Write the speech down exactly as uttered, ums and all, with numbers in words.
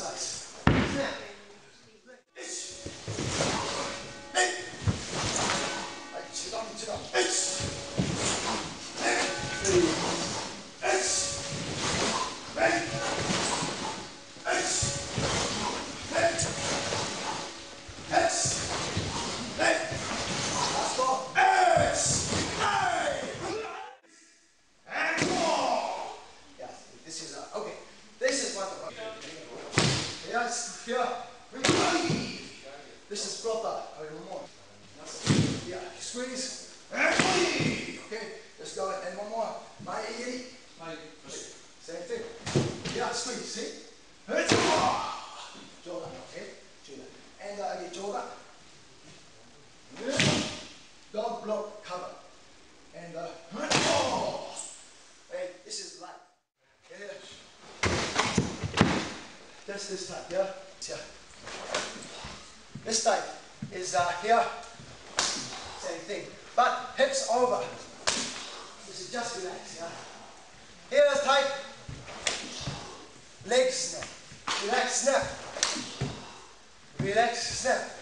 exercise. Snap. This is proper. A little more. Yeah, squeeze. Okay, let's go. And one more. My yiri. Same thing. Yeah, squeeze. See? Joga. Okay. Joga. And uh, again, joga. Don't block cover. And uh, hey, this is light. Yeah. That's this type. Yeah. Yeah. This type is uh, here, same thing, but hips over. This is just relax, yeah. Here's tight, legs snap, relax, snap, relax, snap.